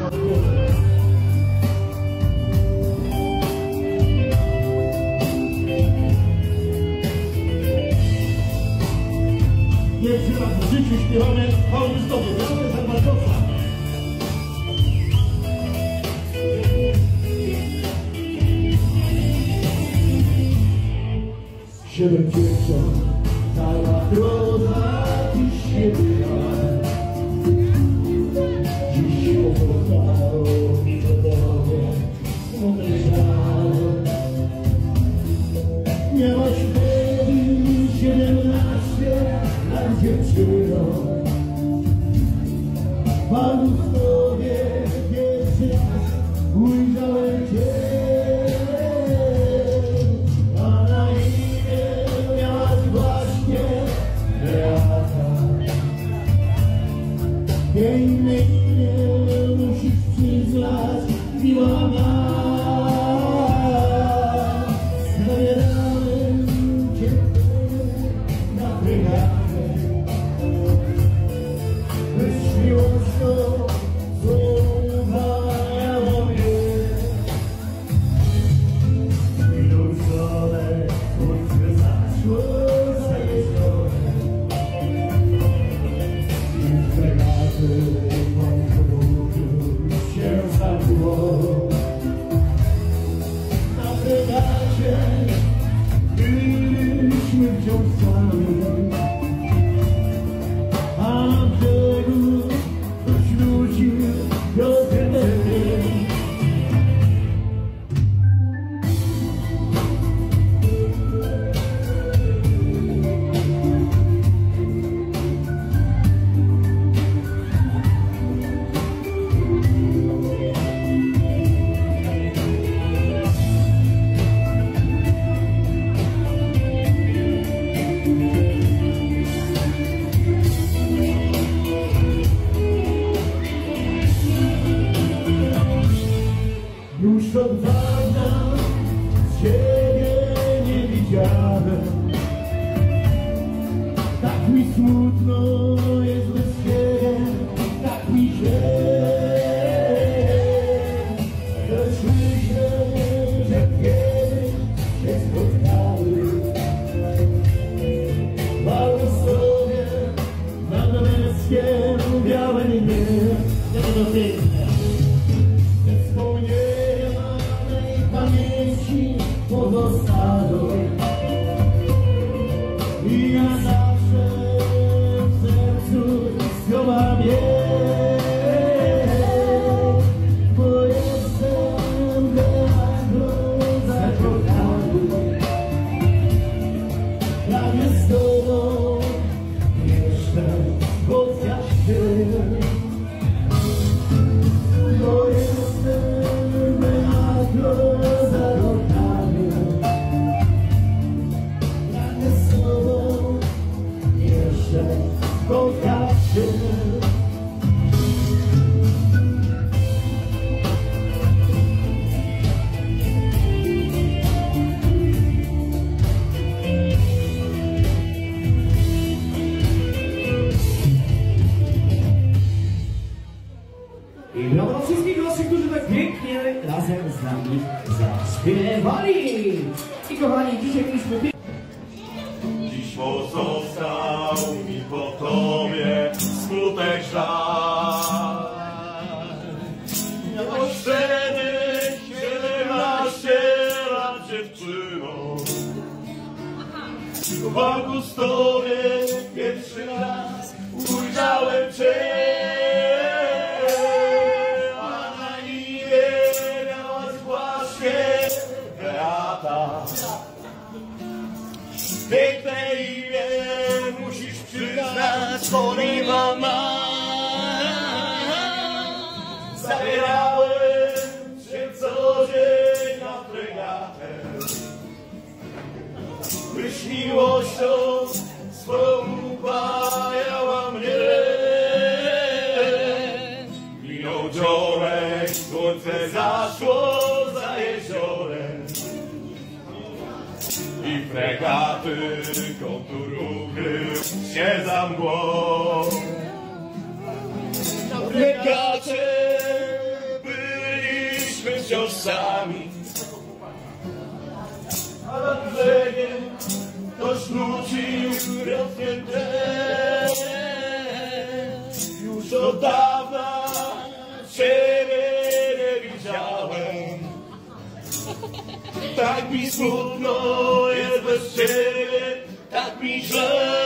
Pierwszy raz w życiu śpiewamy chwały Tobie, brawo za Bartosza. Siedem dziewcząt, cała droga dziś się była. Dziś opowiadało mi o Tobie, smutne żale. Miałaś wtedy 17 lat dziewczyną. Panu w Tobie pierwszy raz ujrzałem Cię. Piękne imię musisz przyznać, miła ma. Zabierałem Cię na brygadę, bez miłością złamała mnie. Minusowe słońce zaszło za jeziorem. Się zabiło na fregacie, byliśmy wciąż sami, a na brzegu ktoś nucił piosenkę. Już od dawna Ciebie nie widziałem. Tak mi smutno jest bez Ciebie, tak mi źle. Lecz myślę, że kiedyś się spotkały. Mały sobie nad męskiem białe nie. To piękne. Pamięci pozostaną i ja zawsze w sercu schowam je, bo jestem bardzo zakochany. Prawie z Tobą jeszcze spotkać się, bo jestem bardzo zakochany. Pragnę z Tobą jeszcze spotkać się. I brawo dla wszystkich naszych, którzy tak pięknie razem z nami zaśpiewali. I kochani, dzisiaj mieliśmy... Dziś pozostał mi po Tobie smutek żal. Miałaś wtedy 17 lat dziewczyną. W Augustowie pierwszy raz ujrzałem Cię. Piękne imię musisz przyznać, miła ma. Zabierałem Cię co dzień na fregatę, byś miłością swą upajała mnie. Minął dzionek, słońce zaszło za jeziorem i fregaty kontur ukrył się za mgłą. Na fregacie wciąż sami. A nad brzegiem ktoś nucił rozpięte. Już od dawna Ciebie nie widziałem. Tak mi smutno jest bez Ciebie, tak mi źle.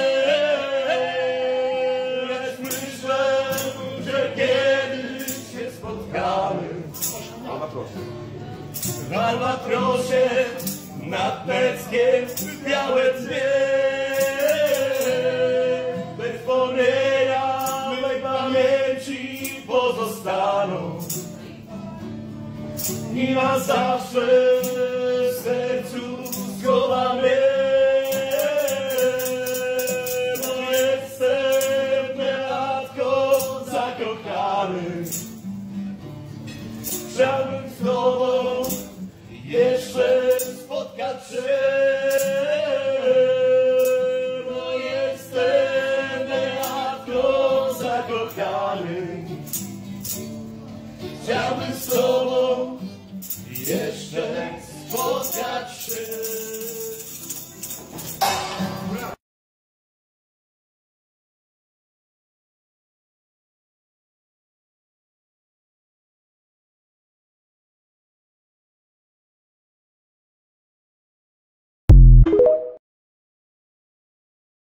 Lecz myślę, że kiedyś się spotkamy. W Albatrosie nad Peckiem białe dwie. Bez wspomnienia mej pamięci pozostaną. I na zawsze w sercu schowa mnie. Bo jestem nelatko zakochany. Chciałbym z Tobą jeszcze spotkać się. Bo jestem nelatko zakochany. Chciałbym z Tobą jeszcze spotkać się.